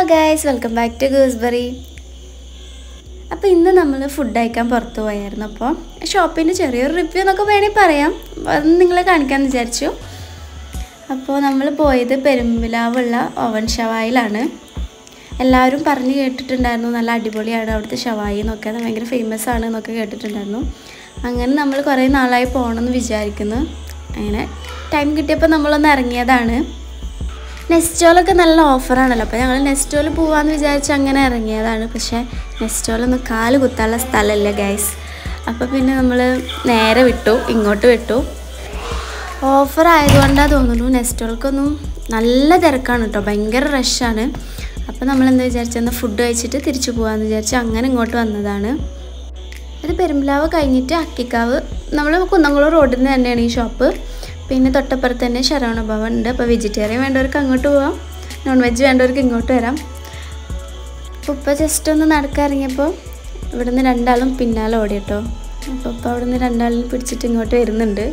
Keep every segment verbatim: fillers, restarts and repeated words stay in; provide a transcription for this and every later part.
Hello guys, welcome back to Gooseberry. അപ്പോൾ ഇന്ന് നമ്മൾ ഫുഡ് കഴിക്കാൻ പുറത്തു പോയായിരുന്നു. അപ്പോൾ ഷോപ്പിന്റെ ചെറിയൊരു റിവ്യൂ എന്നൊക്കെ വേണമെങ്കിൽ പറയാം. അത് നിങ്ങളെ കാണിക്കാമെന്ന് വിചാരിച്ചു. അപ്പോൾ നമ്മൾ പോയത് പെരുമ്പിലാവുള്ള ഓവൻ ഷവായിലാണ്. എല്ലാവരും പറഞ്ഞു കേട്ടിട്ടുണ്ടായിരുന്നു നല്ല അടിപൊളിയാണ് അവിടുത്തെ ഷവായി എന്നൊക്കെ, അത് ഭയങ്കര ഫേമസ് ആണ് എന്നൊക്കെ കേട്ടിട്ടുണ്ടായിരുന്നു. അങ്ങനെ നമ്മൾ കുറേ നാളായി പോകണമെന്ന് വിചാരിക്കുന്നു. അങ്ങനെ ടൈം കിട്ടിയപ്പോൾ നമ്മളൊന്ന് ഇറങ്ങിയതാണ്. നെസ്റ്റോളൊക്കെ നല്ല ഓഫറാണല്ലോ, അപ്പോൾ ഞങ്ങൾ നെസ്റ്റോയിൽ പോകാമെന്ന് വിചാരിച്ച് അങ്ങനെ ഇറങ്ങിയതാണ്. പക്ഷേ നെസ്റ്റോളൊന്നും കാല് കുത്താനുള്ള സ്ഥലമില്ല ഗൈസ്. അപ്പോൾ പിന്നെ നമ്മൾ നേരെ വിട്ടു, ഇങ്ങോട്ട് വിട്ടു. ഓഫർ ആയതുകൊണ്ടാണ് തോന്നുന്നു. നെസ്റ്റോൾക്കൊന്നും നല്ല തിരക്കാണ് കേട്ടോ, ഭയങ്കര റഷാണ്. അപ്പോൾ നമ്മളെന്താ വിചാരിച്ചെന്നാൽ ഫുഡ് കഴിച്ചിട്ട് തിരിച്ചു പോകാമെന്ന് വിചാരിച്ച് അങ്ങനെ ഇങ്ങോട്ട് വന്നതാണ്. അത് പെരുമ്പിലാവ് കഴിഞ്ഞിട്ട് അക്കിക്കാവ്, നമ്മൾ കുന്നംകുളം റോഡിൽ നിന്ന് തന്നെയാണ് ഈ ഷോപ്പ്. പിന്നെ തൊട്ടപ്പുറത്ത് തന്നെ ശരവണ ഭവൻ ഉണ്ട്. അപ്പോൾ വെജിറ്റേറിയൻ വേണ്ടവർക്ക് അങ്ങോട്ട് പോവാം, നോൺ വെജ് വേണ്ടവർക്ക് ഇങ്ങോട്ട് വരാം. അപ്പോൾ ഇപ്പോൾ ജസ്റ്റ് ഒന്ന് നടക്കാൻ ഇറങ്ങിയപ്പോൾ ഇവിടുന്ന് രണ്ടാളും പിന്നാലെ ഓടി കേട്ടോ. അപ്പോൾ ഇപ്പോൾ അവിടെ നിന്ന് രണ്ടാളിനും പിടിച്ചിട്ട് ഇങ്ങോട്ട് വരുന്നുണ്ട്.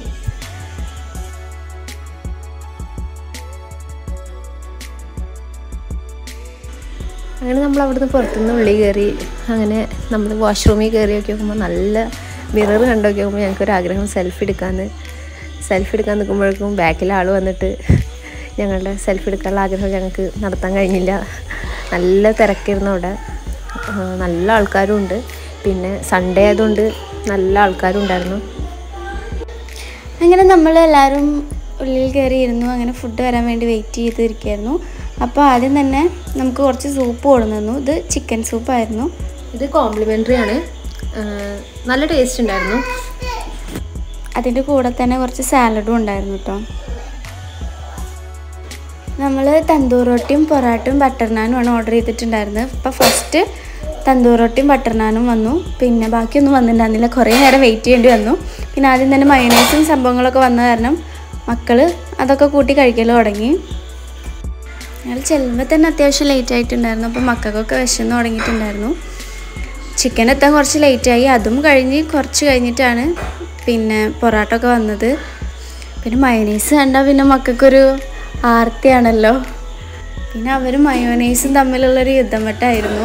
അങ്ങനെ നമ്മൾ അവിടുന്ന് പുറത്തുനിന്ന് ഉള്ളിൽ കയറി. അങ്ങനെ നമ്മൾ വാഷ്റൂമിൽ കയറി നോക്കി നോക്കുമ്പോൾ നല്ല മിറർ കണ്ടു നോക്കി നോക്കുമ്പോൾ ഞങ്ങൾക്കൊരാഗ്രഹം സെൽഫി എടുക്കാമെന്ന്. സെൽഫി എടുക്കാൻ നിൽക്കുമ്പോഴേക്കും ബാക്കിൽ ആൾ വന്നിട്ട് ഞങ്ങളുടെ സെൽഫി എടുക്കാനുള്ള ആഗ്രഹം ഞങ്ങൾക്ക് നടത്താൻ കഴിഞ്ഞില്ല. നല്ല തിരക്കായിരുന്നു അവിടെ, നല്ല ആൾക്കാരും ഉണ്ട്. പിന്നെ സൺഡേ ആയതുകൊണ്ട് നല്ല ആൾക്കാരും ഉണ്ടായിരുന്നു. അങ്ങനെ നമ്മൾ എല്ലാവരും ഉള്ളിൽ കയറിയിരുന്നു. അങ്ങനെ ഫുഡ് വരാൻ വേണ്ടി വെയിറ്റ് ചെയ്തിരിക്കുകയായിരുന്നു. അപ്പോൾ ആദ്യം തന്നെ നമുക്ക് കുറച്ച് സൂപ്പ് കൊടുന്നു. ഇത് ചിക്കൻ സൂപ്പായിരുന്നു. ഇത് കോംപ്ലിമെൻ്ററി ആണ്, നല്ല ടേസ്റ്റ് ഉണ്ടായിരുന്നു. അതിൻ്റെ കൂടെ തന്നെ കുറച്ച് സാലഡും ഉണ്ടായിരുന്നു കേട്ടോ. നമ്മൾ തന്തൂർ റൊട്ടിയും പൊറാട്ടയും ബട്ടർ നാനുമാണ് ഓർഡർ ചെയ്തിട്ടുണ്ടായിരുന്നത്. അപ്പോൾ ഫസ്റ്റ് തന്തൂർ റൊട്ടിയും ബട്ടർ നാനും വന്നു, പിന്നെ ബാക്കിയൊന്നും വന്നിട്ടുണ്ടായിരുന്നില്ല. കുറേ നേരം വെയിറ്റ് ചെയ്യേണ്ടി വന്നു. പിന്നെ ആദ്യം തന്നെ മയോണൈസും സംഭവങ്ങളൊക്കെ വന്ന കാരണം മക്കൾ അതൊക്കെ കൂട്ടി കഴിക്കൽ തുടങ്ങി. ഞങ്ങൾ ചെല്ലുമ്പോൾ തന്നെ അത്യാവശ്യം ലേറ്റ് ആയിട്ടുണ്ടായിരുന്നു. അപ്പോൾ മക്കൾക്കൊക്കെ വിശന്ന് തുടങ്ങിയിട്ടുണ്ടായിരുന്നു. ചിക്കൻ എത്താൻ കുറച്ച് ലേറ്റായി. അതും കഴിഞ്ഞ് കുറച്ച് കഴിഞ്ഞിട്ടാണ് പിന്നെ പൊറാട്ട ഒക്കെ വന്നത്. പിന്നെ മയോനൈസ് കണ്ടാൽ പിന്നെ മക്കൾക്കൊരു ആർത്തിയാണല്ലോ. പിന്നെ അവർ മയോനൈസും തമ്മിലുള്ളൊരു യുദ്ധം വട്ടായിരുന്നു.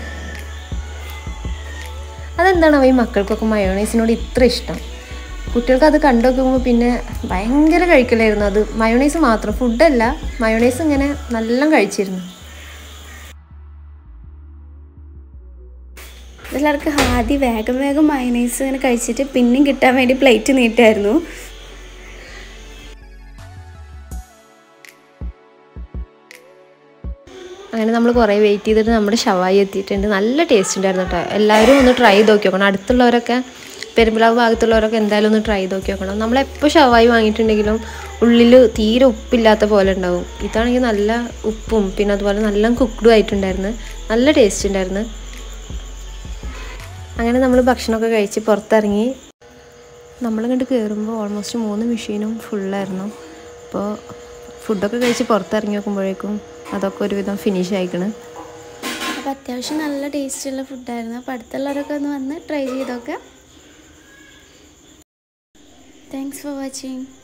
അതെന്താണ് ഈ മക്കൾക്കൊക്കെ മയോണൈസിനോട് ഇത്ര ഇഷ്ടം? കുട്ടികൾക്ക് അത് കണ്ടു നോക്കുമ്പോൾ പിന്നെ ഭയങ്കര കഴിക്കലായിരുന്നു. അത് മയോണൈസ് മാത്രം, ഫുഡല്ല, മയോണൈസ് ഇങ്ങനെ നല്ല കഴിച്ചിരുന്നു. എല്ലാവർക്കും ആദ്യം വേഗം വേഗം മയോനൈസ് ഇങ്ങനെ കഴിച്ചിട്ട് പിന്നെയും കിട്ടാൻ വേണ്ടി പ്ലേറ്റ് നീട്ടായിരുന്നു. അങ്ങനെ നമ്മൾ കുറേ വെയിറ്റ് ചെയ്തിട്ട് നമ്മുടെ ഷവായി എത്തിയിട്ടുണ്ട്. നല്ല ടേസ്റ്റ് ഉണ്ടായിരുന്നു കേട്ടോ. എല്ലാവരും ഒന്ന് ട്രൈ ചെയ്ത് നോക്കി നോക്കണം. അടുത്തുള്ളവരൊക്കെ, പെരുമ്പിലാവ് ഭാഗത്തുള്ളവരൊക്കെ എന്തായാലും ഒന്ന് ട്രൈ ചെയ്ത് നോക്കി നോക്കണം. നമ്മളെപ്പോൾ ഷവായി വാങ്ങിയിട്ടുണ്ടെങ്കിലും ഉള്ളിൽ തീരെ ഉപ്പില്ലാത്ത പോലെ ഉണ്ടാവും. ഇതാണെങ്കിൽ നല്ല ഉപ്പും പിന്നെ അതുപോലെ നല്ല കുക്ക്ഡും ആയിട്ടുണ്ടായിരുന്നു. നല്ല ടേസ്റ്റ് ഉണ്ടായിരുന്നു. അങ്ങനെ നമ്മൾ ഭക്ഷണമൊക്കെ കഴിച്ച് പുറത്തിറങ്ങി. നമ്മൾ കണ്ട് കയറുമ്പോൾ ഓൾമോസ്റ്റ് മൂന്ന് മെഷീനും ഫുള്ളായിരുന്നു. അപ്പോൾ ഫുഡൊക്കെ കഴിച്ച് പുറത്തിറങ്ങി നോക്കുമ്പോഴേക്കും അതൊക്കെ ഒരുവിധം ഫിനിഷ് ആയിക്കണ്. അപ്പോൾ അത്യാവശ്യം നല്ല ടേസ്റ്റുള്ള ഫുഡായിരുന്നു. അപ്പോൾ അടുത്തുള്ളവരൊക്കെ ഒന്ന് വന്ന് ട്രൈ ചെയ്തൊക്കെ. Thanks for watching.